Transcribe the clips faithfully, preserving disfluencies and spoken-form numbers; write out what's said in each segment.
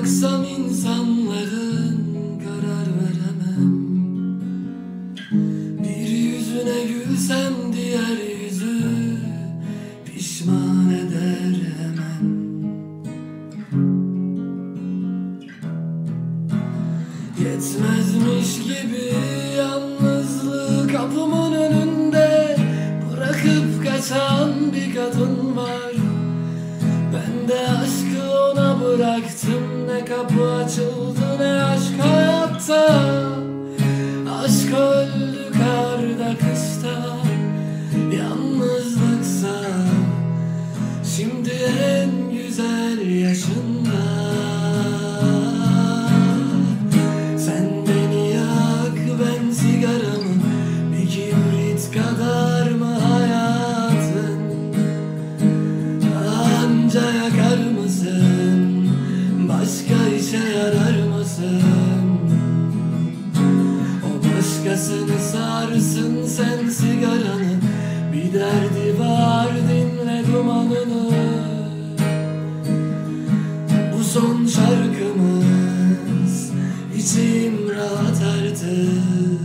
baksam insanların karar veremem. Bir yüzüne gülsem diğer yüzü pişman eder hemen. Yetmezmiş gibi yalnızlığı kapımın önünde bırakıp kaçan bir kadın var. Ben de aşkı ona bıraktım. Ne kapı açıldı ne aşk hayatta. Aşk öldü karda kışta. Yalnızlıksa şimdi en güzel yaşında. Sen beni yak, ben sigaramı, bir kibrit kadar mı hayatın? Anca yakar mısın? Başka işe yarar mısın? O başkasını sarsın sen sigaranı. Bir derdi var, dinle dumanını. Bu son şarkımız, içim rahat artık.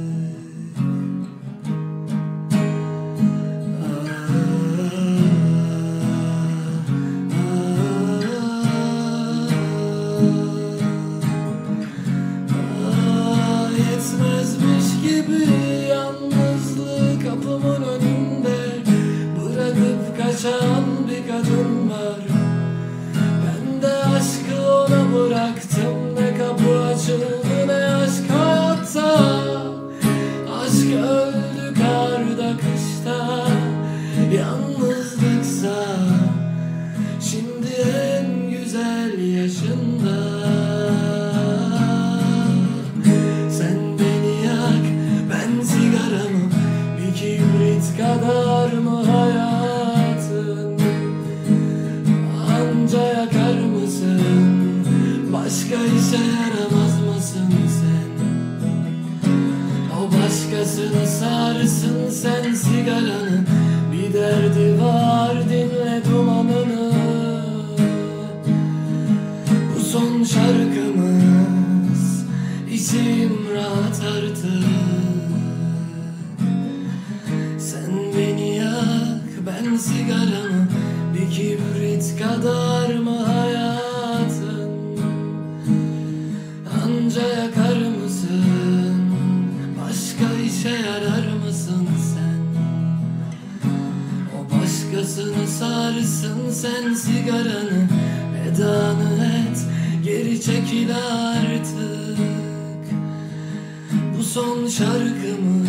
Yetmezmiş gibi yalnızlığı kapımın önünde bırakıp kaçan bir kadın var. Ben de aşkı ona bıraktım. Ne kapı açıldı ne aşk hayatta. Aşk öldü karda kışta. Yalnızlıksa şimdi en güzel yaşında. Bir kibrit kadar mı hayatın? Anca yakar mısın? Başka işe yaramaz mısın sen? O başkasını sarsın sen sigaranı. Bir derdi var, dinle dumanını. Bu son şarkımız, içim rahat artık. Sen beni yak, ben sigaramı, bir kibrit kadar mı hayatın? Anca yakar mısın? Başka işe yarar mısın sen? O başkasını sarsın sen sigaranı. Vedanı et, geri çekil artık. Bu son şarkımı,